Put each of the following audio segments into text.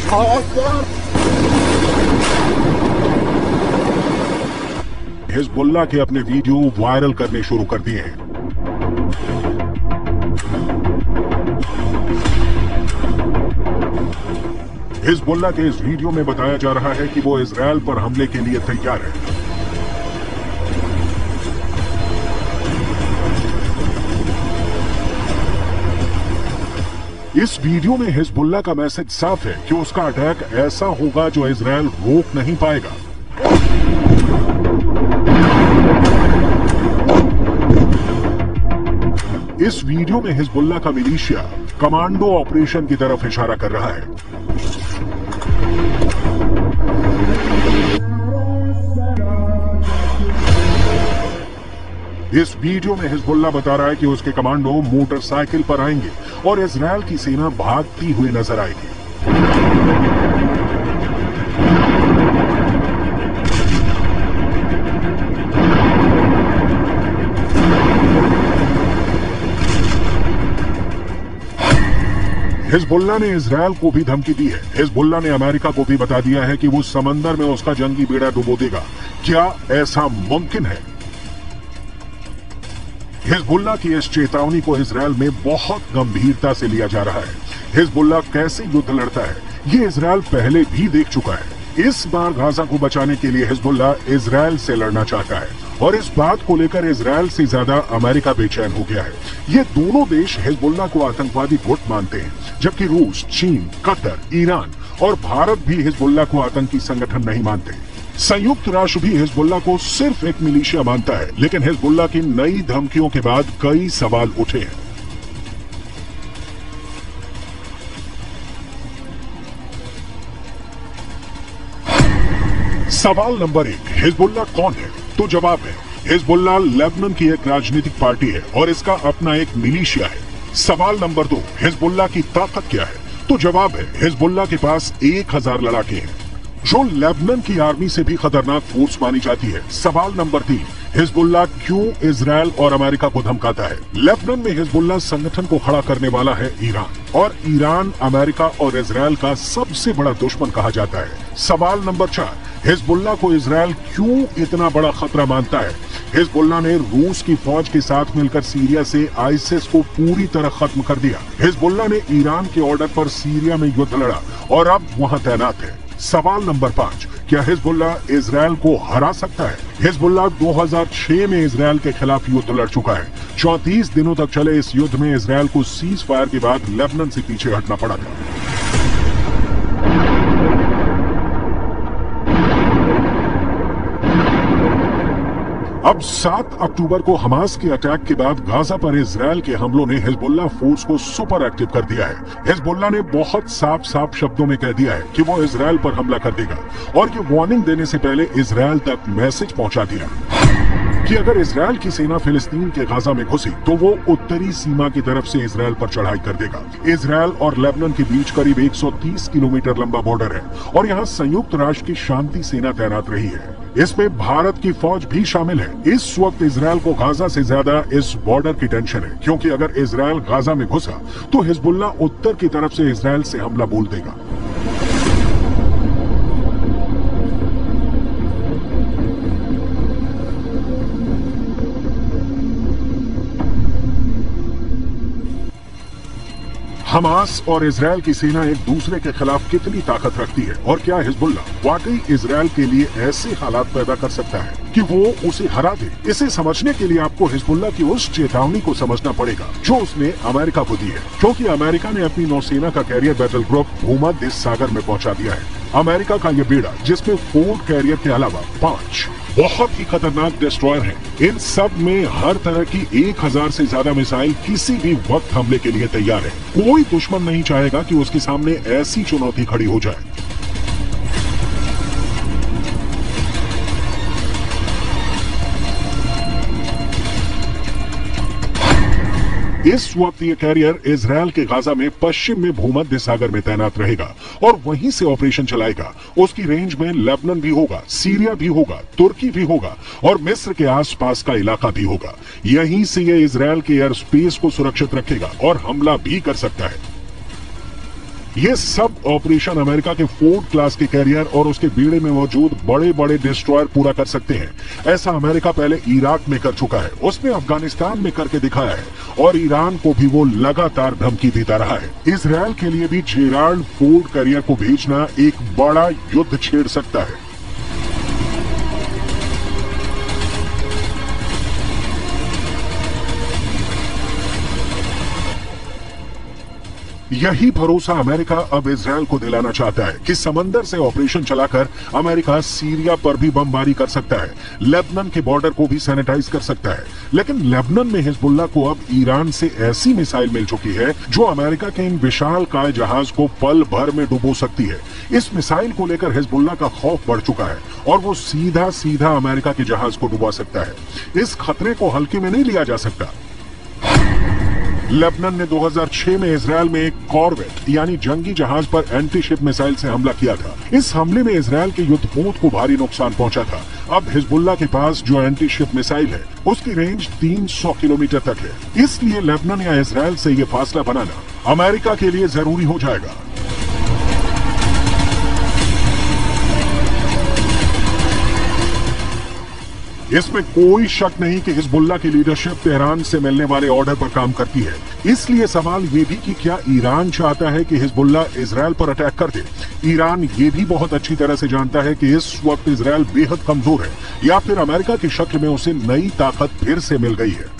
Hezbollah के अपने video viral करने शुरू कर दिए हैं। हिजबुल्लाह के इस वीडियो में बताया जा रहा है कि वो इजरायल पर हमले के लिए तैयार है। इस वीडियो में हिजबुल्लाह का मैसेज साफ है कि उसका अटैक ऐसा होगा जो इजरायल रोक नहीं पाएगा। इस वीडियो में हिजबुल्लाह का मिलिशिया कमांडो ऑपरेशन की तरफ इशारा कर रहा है। इस वीडियो में हिजबुल्लाह बता रहा है कि उसके कमांडो मोटरसाइकिल पर आएंगे और इजरायल की सेना भागती हुई नजर आएगी। हिजबुल्लाह ने इजरायल को भी धमकी दी है। हिजबुल्लाह ने अमेरिका को भी बता दिया है कि वो समंदर में उसका जंगी बेड़ा डुबो देगा। क्या ऐसा मुमकिन है? हिजबुल्लाह की इस चेतावनी को इजरायल में बहुत गंभीरता से लिया जा रहा है। हिजबुल्लाह कैसे युद्ध लड़ता है ये इजरायल पहले भी देख चुका है। इस बार गाजा को बचाने के लिए हिजबुल्लाह इजरायल से लड़ना चाहता है और इस बात को लेकर इजरायल से ज्यादा अमेरिका बेचैन हो गया है। ये दोनों देश हिजबुल्लाह को आतंकवादी गुट मानते हैं, जबकि रूस, चीन, कतर, ईरान और भारत भी हिजबुल्लाह को आतंकी संगठन नहीं मानते। संयुक्त राष्ट्र भी हिजबुल्लाह को सिर्फ एक मिलिशिया मानता है, लेकिन हिजबुल्लाह की नई धमकियों के बाद कई सवाल उठे हैं। सवाल नंबर 1, हिजबुल्लाह कौन है? तो जवाब है, हिजबुल्लाह लेबनान की एक राजनीतिक पार्टी है और इसका अपना एक मिलिशिया है। सवाल नंबर 2, हिजबुल्लाह की ताकत क्या है? तो जवाब है, हिजबुल्लाह के पास 1000 लड़ाके हैं, जो लेबनान की आर्मी से भी खतरनाक फोर्स मानी जाती है। सवाल नंबर 3, हिजबुल्लाह क्यों इजरायल और अमेरिका को धमकाता है? लेबनान में हिजबुल्लाह संगठन को खड़ा करने वाला है ईरान, और ईरान अमेरिका और इजरायल का सबसे बड़ा दुश्मन कहा जाता है। सवाल नंबर 4, हिजबुल्लाह को इजरायल क्यों इतना बड़ा खतरा मानता है? हिजबुल्लाह ने रूस की फौज के साथ मिलकर सीरिया से आईसिस को पूरी तरह खत्म कर दिया। हिजबुल्लाह ने ईरान के ऑर्डर पर सीरिया में युद्ध लड़ा और अब वहां तैनात है। सवाल नंबर 5, क्या हिजबुल्लाह इजरायल को हरा सकता है? हिजबुल्लाह 2006 में इजरायल के खिलाफ युद्ध लड़ चुका है। 34 दिनों तक चले इस युद्ध में इजरायल को सीज फायर के बाद लेबनान से पीछे हटना पड़ा था। अब 7 अक्टूबर को हमास के अटैक के बाद गाजा पर इजरायल के हमलों ने हिजबुल्लाह फोर्स को सुपर एक्टिव कर दिया है। हिजबुल्लाह ने बहुत साफ शब्दों में कह दिया है कि वो इजरायल पर हमला कर देगा और ये वार्निंग देने से पहले इजरायल तक मैसेज पहुंचा दिया कि अगर इजरायल की सेना फिलिस्तीन के गाजा में घुसी तो वो उत्तरी सीमा की तरफ से इजरायल पर चढ़ाई कर देगा। इजरायल और लेबनान के बीच करीब 130 किलोमीटर लंबा बॉर्डर है और यहाँ संयुक्त राष्ट्र की शांति सेना तैनात रही है। इसमें भारत की फौज भी शामिल है। इस वक्त इजरायल को गाजा से ज्यादा इस बॉर्डर की टेंशन है, क्योंकि अगर इजरायल गाजा में घुसा तो हिजबुल्लाह उत्तर की तरफ से इजरायल से हमला बोल देगा। हमास और इजरायल की सेना एक दूसरे के खिलाफ कितनी ताकत रखती है और क्या हिजबुल्लाह वाकई इजरायल के लिए ऐसे हालात पैदा कर सकता है कि वो उसे हरा दे? इसे समझने के लिए आपको हिजबुल्लाह की उस चेतावनी को समझना पड़ेगा जो उसने अमेरिका को दी है, क्योंकि अमेरिका ने अपनी नौसेना का कैरियर बैटल ग्रुप भूमध्य सागर में पहुंचा दिया है। अमेरिका का ये बेड़ा, जिसमें 4 कैरियर के अलावा 5 बहुत ही खतरनाक डिस्ट्रॉयर हैं। इन सब में हर तरह की 1000 से ज्यादा मिसाइल किसी भी वक्त हमले के लिए तैयार है। कोई दुश्मन नहीं चाहेगा कि उसके सामने ऐसी चुनौती खड़ी हो जाए। इस वक्त ये कैरियर इजरायल के गाजा में पश्चिम में भूमध्य सागर में तैनात रहेगा और वहीं से ऑपरेशन चलाएगा। उसकी रेंज में लेबनान भी होगा, सीरिया भी होगा, तुर्की भी होगा और मिस्र के आसपास का इलाका भी होगा। यहीं से ये इजरायल के एयर स्पेस को सुरक्षित रखेगा और हमला भी कर सकता है। ये सब ऑपरेशन अमेरिका के फोर्ड क्लास के कैरियर और उसके बेड़े में मौजूद बड़े बड़े डिस्ट्रॉयर पूरा कर सकते हैं। ऐसा अमेरिका पहले इराक में कर चुका है, उसने अफगानिस्तान में करके दिखाया है और ईरान को भी वो लगातार धमकी देता रहा है। इजरायल के लिए भी जेराल्ड फोर्ड कैरियर को भेजना एक बड़ा युद्ध छेड़ सकता है। यही भरोसा अमेरिका अब इजरायल को दिलाना चाहता है कि समंदर से ऑपरेशन चलाकर अमेरिका सीरिया पर भी बमबारी कर सकता है, लेबनान के बॉर्डर को भी सैनिटाइज कर सकता है। लेकिन लेबनान में हिजबुल्लाह को अब ईरान से ऐसी मिसाइल मिल चुकी है जो अमेरिका के इन विशालकाय जहाज को पल भर में डुबो सकती है। इस मिसाइल को लेकर हिजबुल्लाह का खौफ बढ़ चुका है और वो सीधा सीधा अमेरिका के जहाज को डुबा सकता है। इस खतरे को हल्के में नहीं लिया जा सकता। लेबनान ने 2006 में इजरायल में एक कॉर्वेट यानी जंगी जहाज पर एंटी शिप मिसाइल से हमला किया था। इस हमले में इजरायल के युद्धपोत को भारी नुकसान पहुंचा था। अब हिजबुल्लाह के पास जो एंटी शिप मिसाइल है उसकी रेंज 300 किलोमीटर तक है। इसलिए लेबनान या इजरायल से ये फासला बनाना अमेरिका के लिए जरूरी हो जाएगा। इसमें कोई शक नहीं कि हिजबुल्लाह की लीडरशिप तेहरान से मिलने वाले ऑर्डर पर काम करती है। इसलिए सवाल ये भी कि क्या ईरान चाहता है कि हिजबुल्लाह इजरायल पर अटैक कर दे। ईरान ये भी बहुत अच्छी तरह से जानता है कि इस वक्त इजरायल बेहद कमजोर है या फिर अमेरिका की शक्ल में उसे नई ताकत फिर से मिल गई है।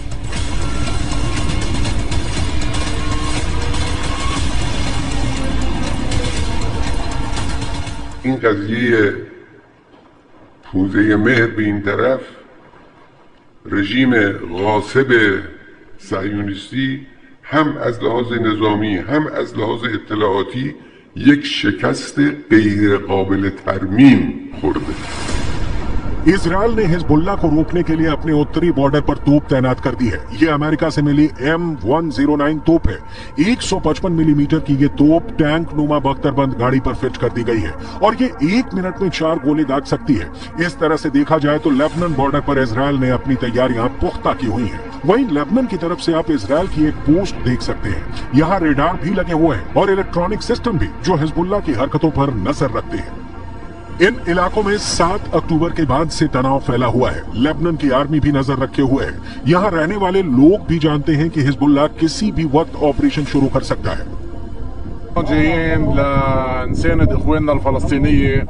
این قضیه حوزه مهر به این طرف رژیم غاصب صهیونیستی هم از لحاظ نظامی هم از لحاظ اطلاعاتی یک شکست غیر قابل ترمیم خورده. इजरायल ने हिजबुल्लाह को रोकने के लिए अपने उत्तरी बॉर्डर पर तोप तैनात कर दी है। ये अमेरिका से मिली M109 तोप है। 155 मिलीमीटर की ये तोप टैंक नुमा बख्तरबंद गाड़ी पर फिट कर दी गई है और ये 1 मिनट में 4 गोली दाग सकती है। इस तरह से देखा जाए तो लेबनान बॉर्डर पर इजरायल ने अपनी तैयारियां पुख्ता की हुई हैं। वहीं लेबनान की तरफ से आप इजरायल की एक पोस्ट देख सकते हैं। यहाँ रेडार भी लगे हुए हैं और इलेक्ट्रॉनिक सिस्टम भी जो हिजबुल्लाह की हरकतों पर नजर रखते हैं। इन इलाकों में 7 अक्टूबर के बाद से तनाव फैला हुआ है। लेबनान की आर्मी भी नजर रखे हुए है। यहाँ रहने वाले लोग भी जानते हैं कि हिजबुल्लाह किसी भी वक्त ऑपरेशन शुरू कर सकता है। جايين لنساند اخواننا الفلسطينيه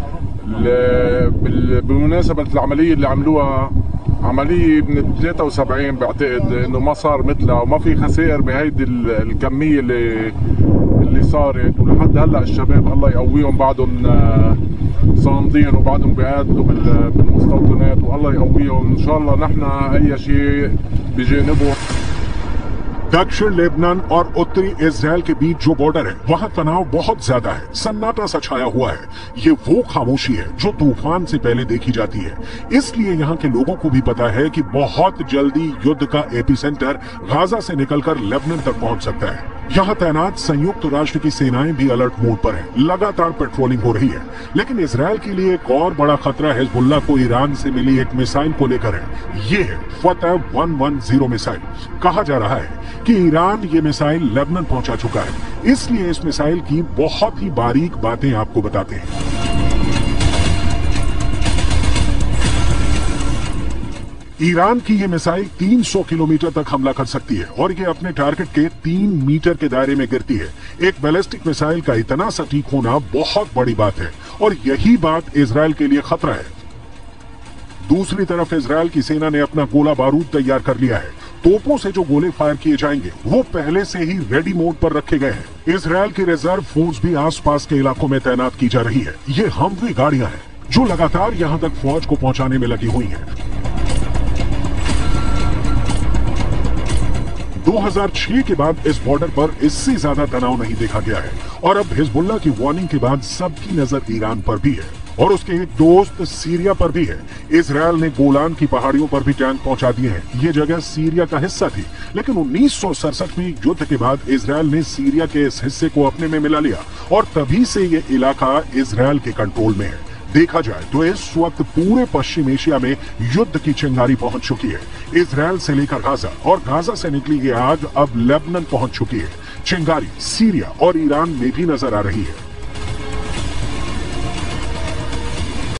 بمناسبه العمليه اللي عملوها، عمليه من 73 بعتقد انه ما صار مثلها وما في خسائر بهيدي الكميه اللي صارت، ولحد هلا الشباب الله يقويهم بعدهم صامدين وبعدهم بيقاتلوا بالمستوطنات والله يقويهم ان شاء الله نحن اي شيء بجانبهم। दक्षिण लेबनान और उत्तरी इजरायल के बीच जो बॉर्डर है वहाँ तनाव बहुत ज्यादा है। सन्नाटा सा छाया हुआ है। ये वो खामोशी है जो तूफान से पहले देखी जाती है। इसलिए यहाँ के लोगों को भी पता है कि बहुत जल्दी युद्ध का एपिसेंटर गाजा से निकलकर लेबनान तक पहुँच सकता है। यहाँ तैनात संयुक्त राष्ट्र की सेनाएं भी अलर्ट मोड पर हैं। लगातार पेट्रोलिंग हो रही है। लेकिन इजरायल के लिए एक और बड़ा खतरा हिजबुल्लाह को ईरान से मिली एक मिसाइल को लेकर है। ये है फतह 110 मिसाइल। कहा जा रहा है कि ईरान ये मिसाइल लेबनान पहुंचा चुका है। इसलिए इस मिसाइल की बहुत ही बारीक बातें आपको बताते हैं। ईरान की ये मिसाइल 300 किलोमीटर तक हमला कर सकती है और ये अपने टारगेट के 3 मीटर के दायरे में गिरती है। एक बैलिस्टिक मिसाइल का इतना सटीक होना बहुत बड़ी बात है और यही बात इजरायल के लिए खतरा है। दूसरी तरफ इजरायल की सेना ने अपना गोला बारूद तैयार कर लिया है। तोपों से जो गोले फायर किए जाएंगे वो पहले से ही रेडी मोड पर रखे गए हैं। इजरायल की रिजर्व फोर्स भी आसपास के इलाकों में तैनात की जा रही है। ये हमवी गाड़ियां हैं जो लगातार यहां तक फौज को पहुंचाने में लगी हुई हैं। 2006 के बाद इस बॉर्डर पर इससे ज्यादा तनाव नहीं देखा गया है और अब हिजबुल्लाह की वार्निंग के बाद सबकी नजर ईरान पर भी है और उसके एक दोस्त सीरिया पर भी है। इजरायल ने गोलान की पहाड़ियों पर भी टैंक पहुंचा दिए हैं। ये जगह सीरिया का हिस्सा थी, लेकिन 1967 में युद्ध के बाद इजरायल ने सीरिया के इस हिस्से को अपने में मिला लिया और तभी से ये इलाका इजरायल के कंट्रोल में है। देखा जाए तो इस वक्त पूरे पश्चिम एशिया में युद्ध की चिंगारी पहुंच चुकी है। इजरायल से लेकर गाजा और गाजा से निकली ये आग अब लेबनान पहुंच चुकी है। चिंगारी सीरिया और ईरान में भी नजर आ रही है।